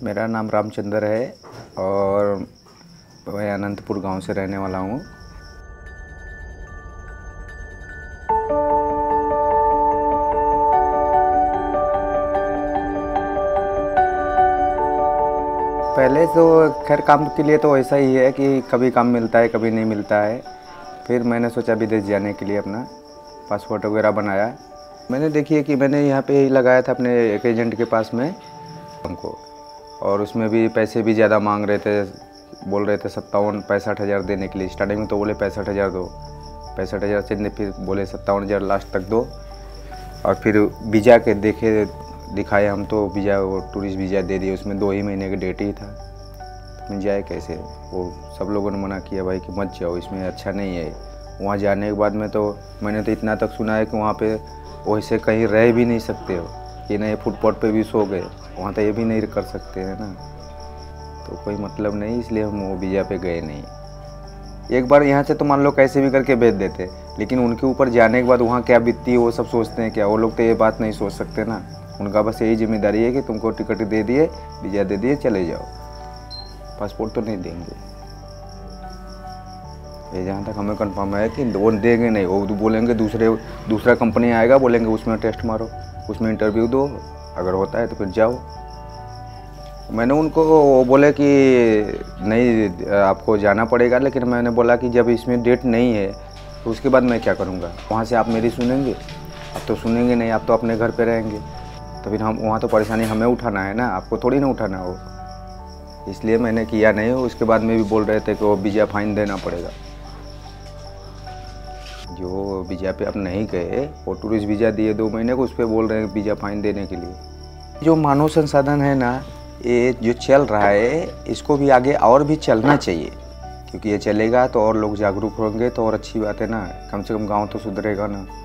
मेरा नाम रामचंद्र है और मैं अनंतपुर गांव से रहने वाला हूं। पहले तो खैर काम के लिए तो ऐसा ही है कि कभी काम मिलता है कभी नहीं मिलता है। फिर मैंने सोचा विदेश जाने के लिए अपना पासपोर्ट वगैरह बनाया। मैंने देखिए कि मैंने यहाँ पे ही लगाया था अपने एक एजेंट के पास में हमको, और उसमें भी पैसे भी ज़्यादा मांग रहे थे। बोल रहे थे 57-65 हज़ार देने के लिए। स्टार्टिंग में तो बोले 65 हज़ार दो, 65 हज़ार से फिर बोले 57 हज़ार लास्ट तक दो। और फिर वीज़ा के दिखाए हम तो वीज़ा, वो टूरिस्ट वीज़ा दे दिए। उसमें 2 ही महीने का डेट ही था। तो जाए कैसे? वो सब लोगों ने मना किया भाई कि मत जाओ, इसमें अच्छा नहीं है। वहाँ जाने के बाद में तो मैंने तो इतना तक सुना है कि वहाँ पे वैसे कहीं रह भी नहीं सकते हो कि नहीं फुटपाथ पे भी सो गए, वहाँ तो ये भी नहीं कर सकते हैं ना। तो कोई मतलब नहीं, इसलिए हम वो वीज़ा पे गए नहीं। एक बार यहाँ से तो मान लो कैसे भी करके भेज देते, लेकिन उनके ऊपर जाने के बाद वहाँ क्या बीतती है वो सब सोचते हैं क्या? वो लोग तो ये बात नहीं सोच सकते ना। उनका बस यही जिम्मेदारी है कि तुमको टिकट दे दिए, वीज़ा दे दिए, चले जाओ, पासपोर्ट तो नहीं देंगे। ये जहाँ तक हमें कंफर्म है कि वो देंगे नहीं। वो बोलेंगे दूसरा कंपनी आएगा, बोलेंगे उसमें टेस्ट मारो, उसमें इंटरव्यू दो, अगर होता है तो फिर जाओ। मैंने उनको वो बोले कि नहीं आपको जाना पड़ेगा, लेकिन मैंने बोला कि जब इसमें डेट नहीं है तो उसके बाद मैं क्या करूँगा? वहाँ से आप मेरी सुनेंगे? आप तो सुनेंगे नहीं, आप तो अपने घर पे रहेंगे। तो फिर हम वहाँ तो परेशानी हमें उठाना है ना, आपको थोड़ी ना उठाना हो। इसलिए मैंने किया नहीं। उसके बाद में भी बोल रहे थे कि वो वीज़ा फाइन देना पड़ेगा। जो वीज़ा पे आप नहीं गए, वो टूरिस्ट वीज़ा दिए 2 महीने को, उस पर बोल रहे हैं वीज़ा फाइन देने के लिए। जो मानव संसाधन है ना, ये जो चल रहा है इसको भी आगे और भी चलना चाहिए, क्योंकि ये चलेगा तो और लोग जागरूक होंगे तो और अच्छी बात है ना। कम से कम गांव तो सुधरेगा ना।